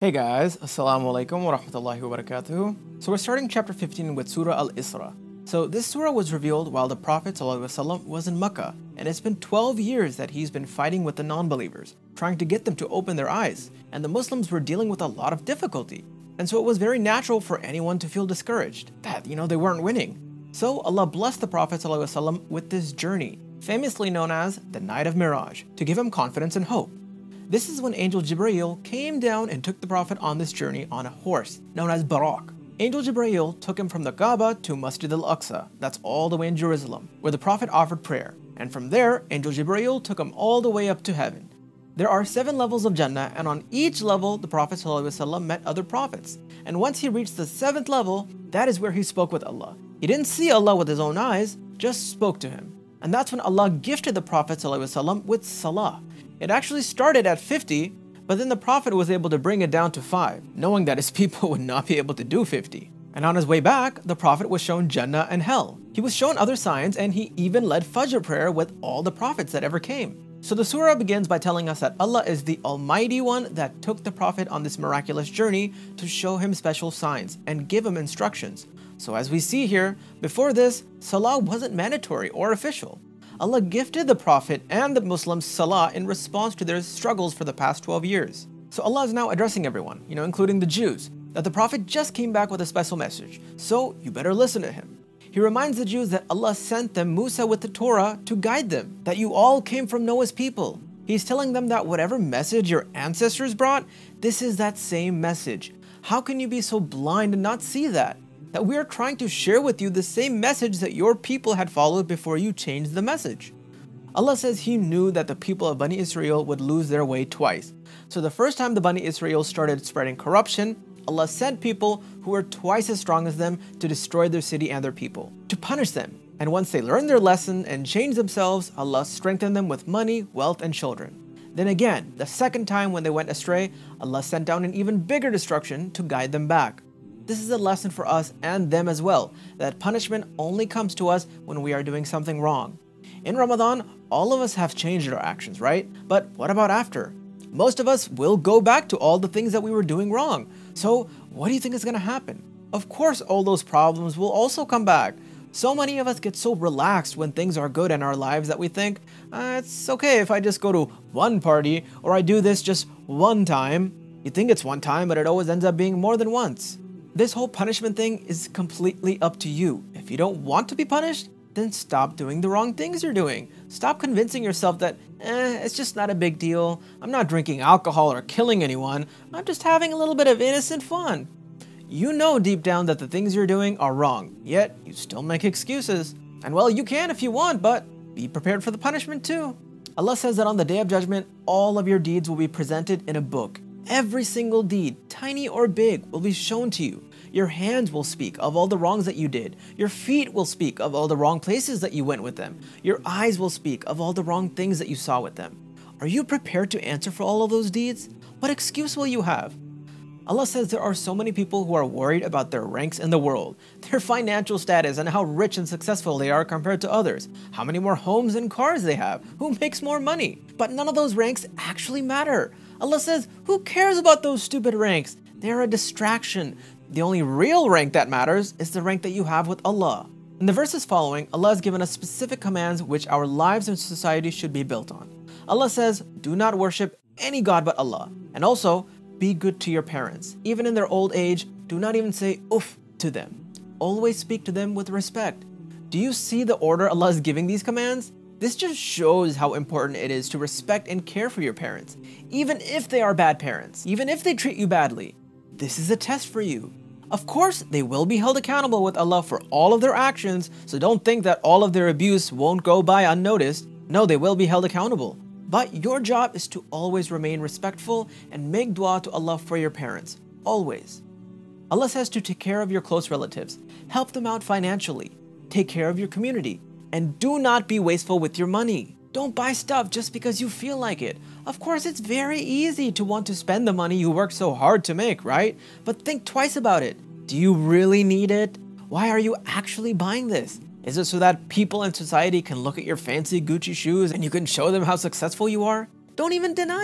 Hey guys, Assalamu alaikum wa rahmatullahi wa barakatuh. So we're starting chapter 15 with Surah Al-Isra. So this surah was revealed while the Prophet ﷺ was in Mecca, and it's been 12 years that he's been fighting with the non-believers, trying to get them to open their eyes, and the Muslims were dealing with a lot of difficulty. And so it was very natural for anyone to feel discouraged, that, they weren't winning. So Allah blessed the Prophet ﷺ with this journey, famously known as the Night of Miraj, to give him confidence and hope. This is when Angel Jibreel came down and took the Prophet on this journey on a horse, known as Barak. Angel Jibreel took him from the Kaaba to Masjid al-Aqsa, that's all the way in Jerusalem, where the Prophet offered prayer. And from there, Angel Jibreel took him all the way up to heaven. There are 7 levels of Jannah, and on each level, the Prophet ﷺ met other prophets. And once he reached the 7th level, that is where he spoke with Allah. He didn't see Allah with his own eyes, just spoke to him. And that's when Allah gifted the Prophet ﷺ with Salah. It actually started at 50, but then the Prophet was able to bring it down to 5, knowing that his people would not be able to do 50. And on his way back, the Prophet was shown Jannah and Hell. He was shown other signs, and he even led Fajr prayer with all the prophets that ever came. So the surah begins by telling us that Allah is the Almighty One that took the Prophet on this miraculous journey to show him special signs and give him instructions. So as we see here, before this, Salah wasn't mandatory or official. Allah gifted the Prophet and the Muslims Salah in response to their struggles for the past 12 years. So Allah is now addressing everyone, including the Jews, that the Prophet just came back with a special message, so you better listen to him. He reminds the Jews that Allah sent them Musa with the Torah to guide them, that you all came from Noah's people. He's telling them that whatever message your ancestors brought, this is that same message. How can you be so blind and not see that? That we are trying to share with you the same message that your people had followed before you changed the message. Allah says He knew that the people of Bani Israel would lose their way twice. So the first time the Bani Israel started spreading corruption, Allah sent people who were twice as strong as them to destroy their city and their people, to punish them. And once they learned their lesson and changed themselves, Allah strengthened them with money, wealth, and children. Then again, the second time when they went astray, Allah sent down an even bigger destruction to guide them back. This is a lesson for us and them as well, that punishment only comes to us when we are doing something wrong. In Ramadan, all of us have changed our actions, right? But what about after? Most of us will go back to all the things that we were doing wrong. So what do you think is going to happen? Of course, all those problems will also come back. So many of us get so relaxed when things are good in our lives that we think, it's okay if I just go to one party or I do this just one time. You think it's one time, but it always ends up being more than once. This whole punishment thing is completely up to you. If you don't want to be punished, then stop doing the wrong things you're doing. Stop convincing yourself that, it's just not a big deal. I'm not drinking alcohol or killing anyone. I'm just having a little bit of innocent fun. You know deep down that the things you're doing are wrong, yet you still make excuses. And well, you can if you want, but be prepared for the punishment too. Allah says that on the Day of Judgment, all of your deeds will be presented in a book. Every single deed, tiny or big, will be shown to you. Your hands will speak of all the wrongs that you did. Your feet will speak of all the wrong places that you went with them. Your eyes will speak of all the wrong things that you saw with them. Are you prepared to answer for all of those deeds? What excuse will you have? Allah says there are so many people who are worried about their ranks in the world, their financial status and how rich and successful they are compared to others, how many more homes and cars they have, who makes more money. But none of those ranks actually matter. Allah says, who cares about those stupid ranks? They're a distraction. The only real rank that matters is the rank that you have with Allah. In the verses following, Allah has given us specific commands which our lives and society should be built on. Allah says, do not worship any god but Allah. And also, be good to your parents. Even in their old age, do not even say oof to them. Always speak to them with respect. Do you see the order Allah is giving these commands? This just shows how important it is to respect and care for your parents, even if they are bad parents, even if they treat you badly. This is a test for you. Of course, they will be held accountable with Allah for all of their actions, so don't think that all of their abuse won't go by unnoticed. No, they will be held accountable. But your job is to always remain respectful and make dua to Allah for your parents, always. Allah says to take care of your close relatives, help them out financially, take care of your community, and do not be wasteful with your money. Don't buy stuff just because you feel like it. Of course, it's very easy to want to spend the money you work so hard to make, right? But think twice about it. Do you really need it? Why are you actually buying this? Is it so that people in society can look at your fancy Gucci shoes and you can show them how successful you are? Don't even deny it.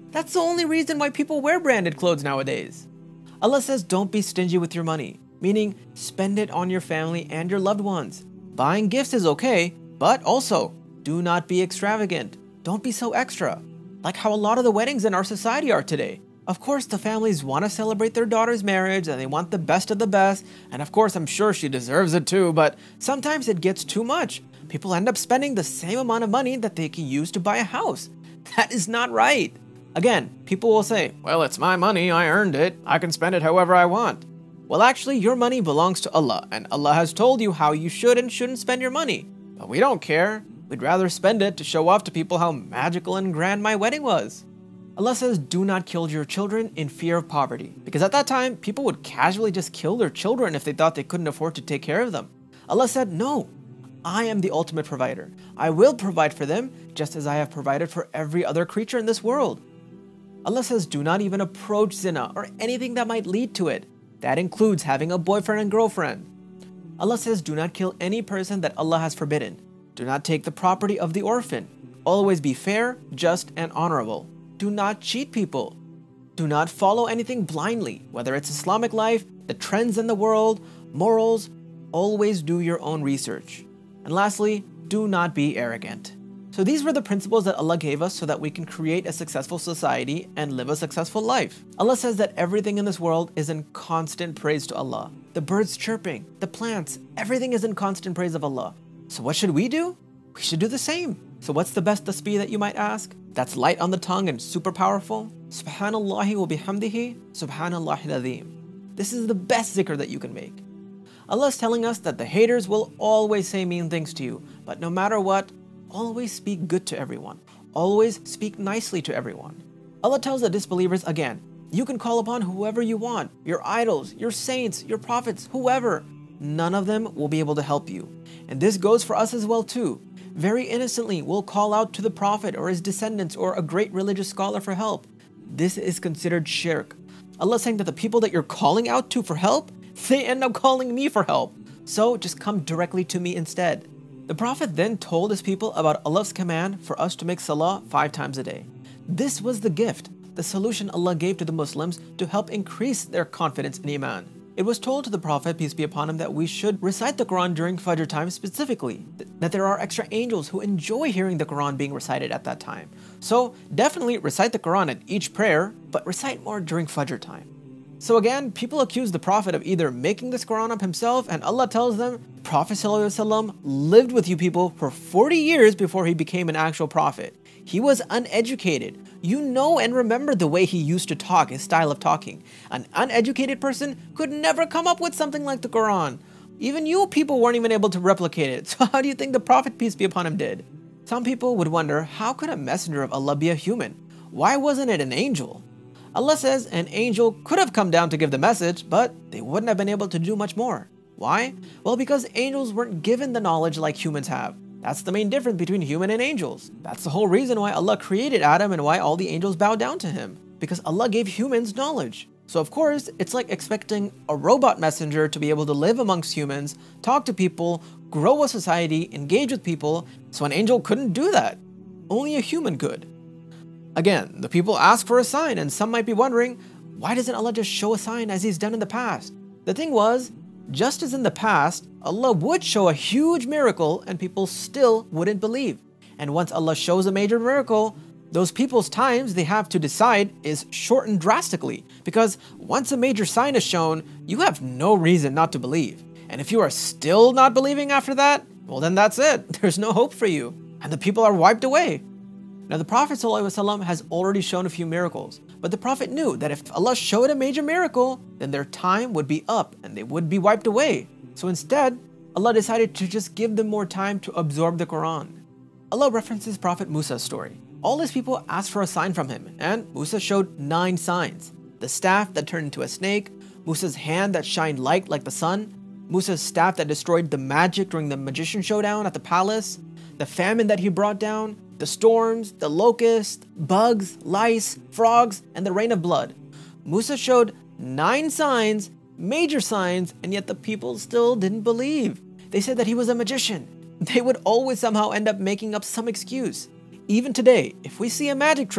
That's the only reason why people wear branded clothes nowadays. Allah says don't be stingy with your money, meaning spend it on your family and your loved ones. Buying gifts is okay, but also do not be extravagant. Don't be so extra, like how a lot of the weddings in our society are today. Of course, the families want to celebrate their daughter's marriage and they want the best of the best, and of course, I'm sure she deserves it too, but sometimes it gets too much. People end up spending the same amount of money that they can use to buy a house. That is not right. Again, people will say, well, it's my money, I earned it, I can spend it however I want. Well, actually, your money belongs to Allah, and Allah has told you how you should and shouldn't spend your money. But we don't care. We'd rather spend it to show off to people how magical and grand my wedding was. Allah says, do not kill your children in fear of poverty, because at that time, people would casually just kill their children if they thought they couldn't afford to take care of them. Allah said, no, I am the ultimate provider. I will provide for them just as I have provided for every other creature in this world. Allah says, do not even approach zina or anything that might lead to it. That includes having a boyfriend and girlfriend. Allah says, do not kill any person that Allah has forbidden. Do not take the property of the orphan. Always be fair, just, and honorable. Do not cheat people. Do not follow anything blindly, whether it's Islamic life, the trends in the world, morals. Always do your own research. And lastly, do not be arrogant. So these were the principles that Allah gave us so that we can create a successful society and live a successful life. Allah says that everything in this world is in constant praise to Allah. The birds chirping, the plants, everything is in constant praise of Allah. So what should we do? We should do the same. So what's the best tasbih that you might ask? That's light on the tongue and super powerful? Subhanallahi wa bihamdihi, subhanallahil azim. This is the best zikr that you can make. Allah is telling us that the haters will always say mean things to you, but no matter what, always speak good to everyone. Always speak nicely to everyone. Allah tells the disbelievers again, you can call upon whoever you want, your idols, your saints, your prophets, whoever. None of them will be able to help you. And this goes for us as well too. Very innocently, we'll call out to the Prophet or his descendants or a great religious scholar for help. This is considered shirk. Allah is saying that the people that you're calling out to for help, they end up calling me for help. So just come directly to me instead. The Prophet then told his people about Allah's command for us to make salah 5 times a day. This was the gift, the solution Allah gave to the Muslims to help increase their confidence in Iman. It was told to the Prophet, peace be upon him, that we should recite the Quran during Fajr time specifically, that there are extra angels who enjoy hearing the Quran being recited at that time. So definitely recite the Quran at each prayer, but recite more during Fajr time. So again, people accuse the Prophet of either making this Quran up himself, and Allah tells them, the Prophet ﷺ lived with you people for 40 years before he became an actual prophet. He was uneducated. You know and remember the way he used to talk, his style of talking. An uneducated person could never come up with something like the Quran. Even you people weren't even able to replicate it. So how do you think the Prophet, peace be upon him, did? Some people would wonder, how could a messenger of Allah be a human? Why wasn't it an angel? Allah says an angel could have come down to give the message, but they wouldn't have been able to do much more. Why? Well, because angels weren't given the knowledge like humans have. That's the main difference between human and angels. That's the whole reason why Allah created Adam and why all the angels bowed down to him. Because Allah gave humans knowledge. So of course, it's like expecting a robot messenger to be able to live amongst humans, talk to people, grow a society, engage with people. So an angel couldn't do that. Only a human could. Again, the people ask for a sign, and some might be wondering, why doesn't Allah just show a sign as he's done in the past? The thing was, just as in the past, Allah would show a huge miracle and people still wouldn't believe. And once Allah shows a major miracle, those people's times they have to decide is shortened drastically, because once a major sign is shown, you have no reason not to believe. And if you are still not believing after that, well then that's it. There's no hope for you. And the people are wiped away. Now the Prophet ﷺ has already shown a few miracles, but the Prophet knew that if Allah showed a major miracle, then their time would be up and they would be wiped away. So instead, Allah decided to just give them more time to absorb the Quran. Allah references Prophet Musa's story. All his people asked for a sign from him, and Musa showed 9 signs. The staff that turned into a snake, Musa's hand that shined light like the sun, Musa's staff that destroyed the magic during the magician showdown at the palace, the famine that he brought down, the storms, the locusts, bugs, lice, frogs, and the rain of blood. Musa showed 9 signs, major signs, and yet the people still didn't believe. They said that he was a magician. They would always somehow end up making up some excuse. Even today, if we see a magic trick,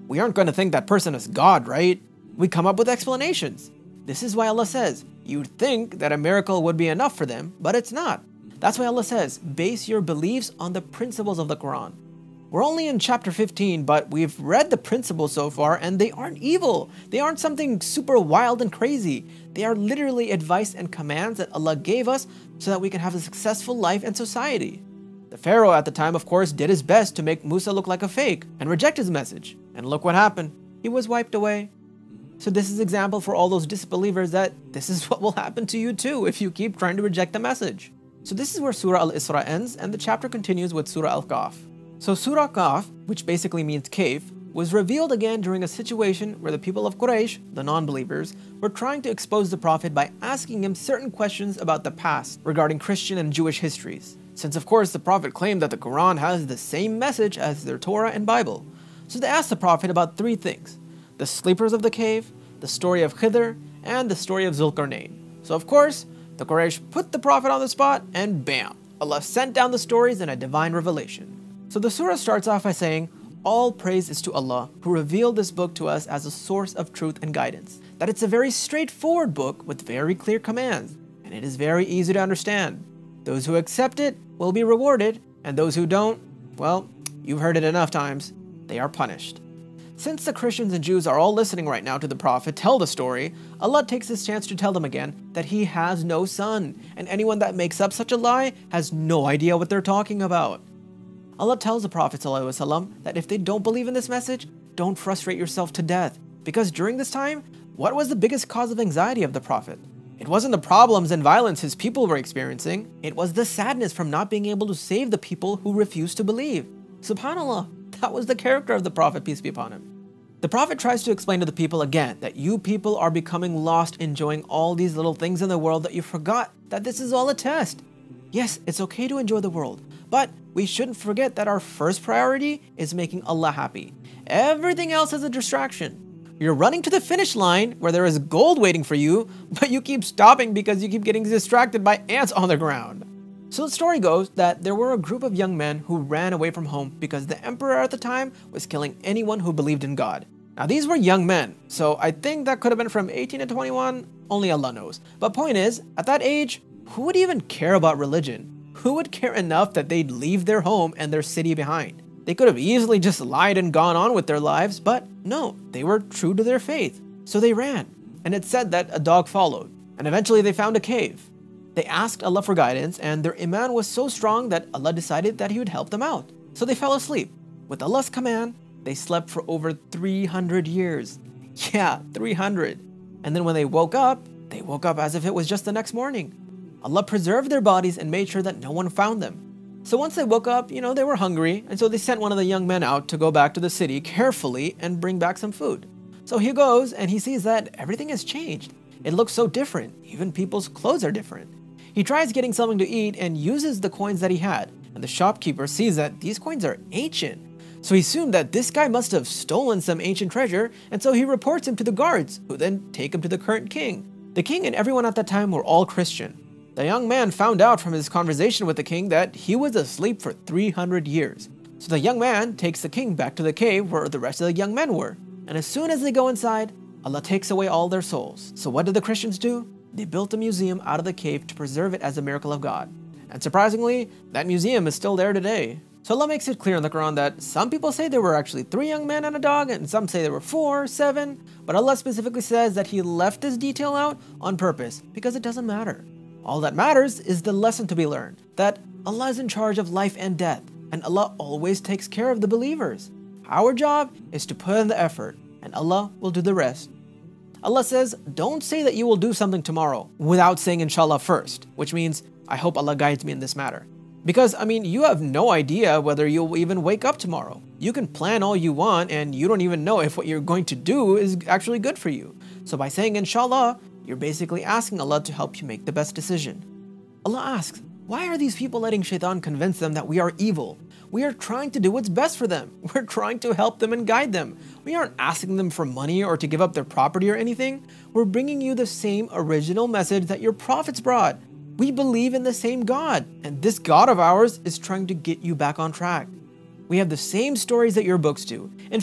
we aren't going to think that person is God, right? We come up with explanations. This is why Allah says, you'd think that a miracle would be enough for them, but it's not. That's why Allah says, base your beliefs on the principles of the Quran. We're only in chapter 15, but we've read the principles so far, and they aren't evil. They aren't something super wild and crazy. They are literally advice and commands that Allah gave us so that we can have a successful life and society. The Pharaoh at the time, of course, did his best to make Musa look like a fake and reject his message. And look what happened. He was wiped away. So this is an example for all those disbelievers that this is what will happen to you too if you keep trying to reject the message. So this is where Surah Al-Isra ends, and the chapter continues with Surah Al-Kahf. So Surah Kahf, which basically means cave, was revealed again during a situation where the people of Quraysh, the non-believers, were trying to expose the Prophet by asking him certain questions about the past regarding Christian and Jewish histories. Since of course the Prophet claimed that the Quran has the same message as their Torah and Bible. So they asked the Prophet about three things: the sleepers of the cave, the story of Khidr, and the story of Zulqarnain. So of course, the Quraysh put the Prophet on the spot, and bam! Allah sent down the stories in a divine revelation. So the surah starts off by saying, all praise is to Allah who revealed this book to us as a source of truth and guidance. That it's a very straightforward book with very clear commands, and it is very easy to understand. Those who accept it will be rewarded, and those who don't, well, you've heard it enough times, they are punished. Since the Christians and Jews are all listening right now to the Prophet tell the story, Allah takes this chance to tell them again that he has no son, and anyone that makes up such a lie has no idea what they're talking about. Allah tells the Prophet ﷺ that if they don't believe in this message, don't frustrate yourself to death, because during this time, what was the biggest cause of anxiety of the Prophet? It wasn't the problems and violence his people were experiencing, it was the sadness from not being able to save the people who refused to believe. SubhanAllah, that was the character of the Prophet, peace be upon him. The Prophet tries to explain to the people again that you people are becoming lost enjoying all these little things in the world that you forgot that this is all a test. Yes, it's okay to enjoy the world, but we shouldn't forget that our first priority is making Allah happy. Everything else is a distraction. You're running to the finish line where there is gold waiting for you, but you keep stopping because you keep getting distracted by ants on the ground. So the story goes that there were a group of young men who ran away from home because the emperor at the time was killing anyone who believed in God. Now these were young men, so I think that could have been from 18 to 21, only Allah knows. But point is, at that age, who would even care about religion? Who would care enough that they'd leave their home and their city behind? They could have easily just lied and gone on with their lives, but no, they were true to their faith. So they ran, and it said that a dog followed, and eventually they found a cave. They asked Allah for guidance, and their iman was so strong that Allah decided that He would help them out. So they fell asleep. With Allah's command, they slept for over 300 years. Yeah, 300. And then when they woke up as if it was just the next morning. Allah preserved their bodies and made sure that no one found them. So once they woke up, they were hungry, and so they sent one of the young men out to go back to the city carefully and bring back some food. So he goes and he sees that everything has changed. It looks so different. Even people's clothes are different. He tries getting something to eat and uses the coins that he had, and the shopkeeper sees that these coins are ancient. So he assumed that this guy must have stolen some ancient treasure, and so he reports him to the guards, who then take him to the current king. The king and everyone at that time were all Christian. The young man found out from his conversation with the king that he was asleep for 300 years. So the young man takes the king back to the cave where the rest of the young men were. And as soon as they go inside, Allah takes away all their souls. So what did the Christians do? They built a museum out of the cave to preserve it as a miracle of God. And surprisingly, that museum is still there today. So Allah makes it clear in the Quran that some people say there were actually 3 young men and a dog, and some say there were 4, 7, but Allah specifically says that He left this detail out on purpose because it doesn't matter. All that matters is the lesson to be learned, that Allah is in charge of life and death, and Allah always takes care of the believers. Our job is to put in the effort, and Allah will do the rest. Allah says, don't say that you will do something tomorrow without saying inshallah first, which means, I hope Allah guides me in this matter. Because, you have no idea whether you'll even wake up tomorrow. You can plan all you want, and you don't even know if what you're going to do is actually good for you. So by saying inshallah, you're basically asking Allah to help you make the best decision. Allah asks, why are these people letting shaitan convince them that we are evil? We are trying to do what's best for them. We're trying to help them and guide them. We aren't asking them for money or to give up their property or anything. We're bringing you the same original message that your prophets brought. We believe in the same God, and this God of ours is trying to get you back on track. We have the same stories that your books do. In fact,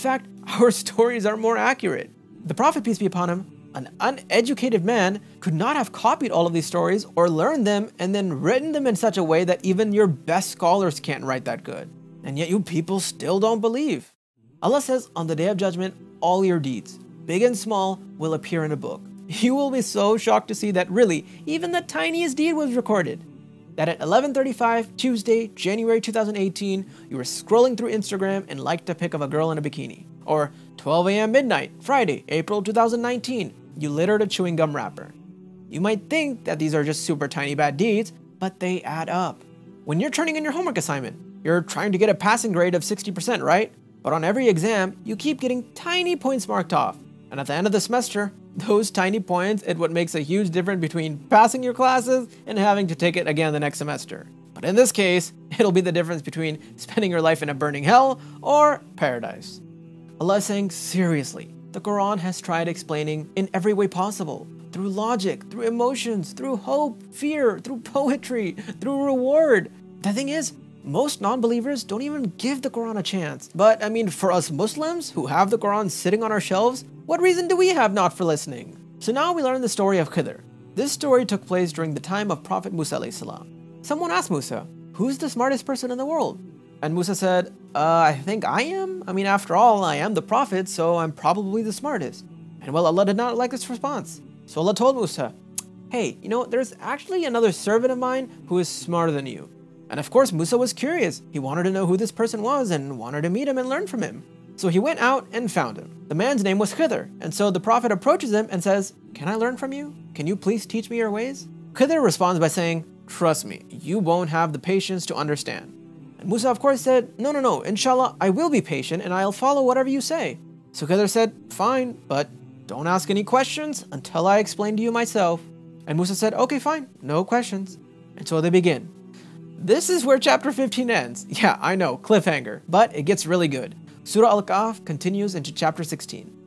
our stories are more accurate. The Prophet, peace be upon him, an uneducated man, could not have copied all of these stories or learned them and then written them in such a way that even your best scholars can't write that good. And yet you people still don't believe. Allah says on the Day of Judgment, all your deeds, big and small, will appear in a book. You will be so shocked to see that really, even the tiniest deed was recorded. That at 11:35 Tuesday, January 2018, you were scrolling through Instagram and liked a pic of a girl in a bikini. Or 12 a.m. midnight, Friday, April 2019, you littered a chewing gum wrapper. You might think that these are just super tiny bad deeds, but they add up. When you're turning in your homework assignment, you're trying to get a passing grade of 60%, right? But on every exam, you keep getting tiny points marked off. And at the end of the semester, those tiny points is what makes a huge difference between passing your classes and having to take it again the next semester. But in this case, it'll be the difference between spending your life in a burning hell or paradise. Allah is saying, seriously, the Quran has tried explaining in every way possible. Through logic, through emotions, through hope, fear, through poetry, through reward. The thing is, most non-believers don't even give the Quran a chance. But I mean, for us Muslims who have the Quran sitting on our shelves, what reason do we have not for listening? So now we learn the story of Khidr. This story took place during the time of Prophet Musa alayhi salam. Someone asked Musa, who's the smartest person in the world? And Musa said, I think I am. I mean, after all, I am the Prophet, so I'm probably the smartest. And well, Allah did not like this response. So Allah told Musa, hey, there's actually another servant of mine who is smarter than you. And of course, Musa was curious. He wanted to know who this person was and wanted to meet him and learn from him. So he went out and found him. The man's name was Khidr. And so the Prophet approaches him and says, can I learn from you? Can you please teach me your ways? Khidr responds by saying, trust me, you won't have the patience to understand. And Musa of course said, no, inshallah, I will be patient and I'll follow whatever you say. So Khidr said, fine, but don't ask any questions until I explain to you myself. And Musa said, okay, fine, no questions. And so they begin. This is where chapter 15 ends. Yeah, I know, cliffhanger, but it gets really good. Surah Al-Kahf continues into chapter 16.